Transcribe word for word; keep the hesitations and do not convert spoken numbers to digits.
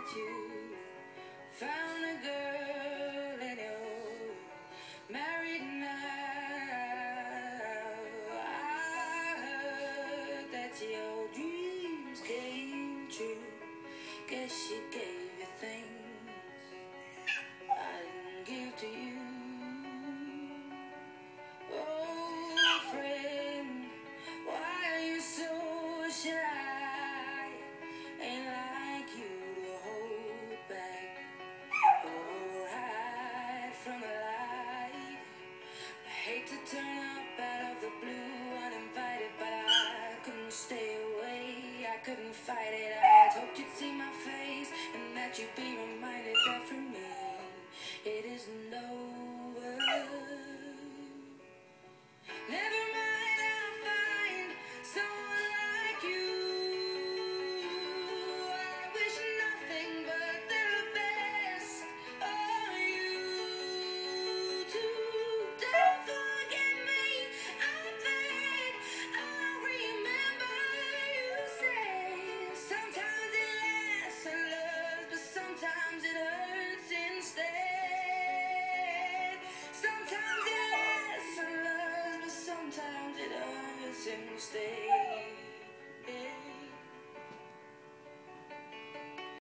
that you found a girl and you're married now. I heard that your dreams came true. Guess she gave you things I didn't give to you. Oh, friend, why are you so shy? Ain't like you to hold back or hide from the light. I hate to turn up out of the blue uninvited, but I couldn't stay away. I couldn't fight it. I hoped you'd see my face.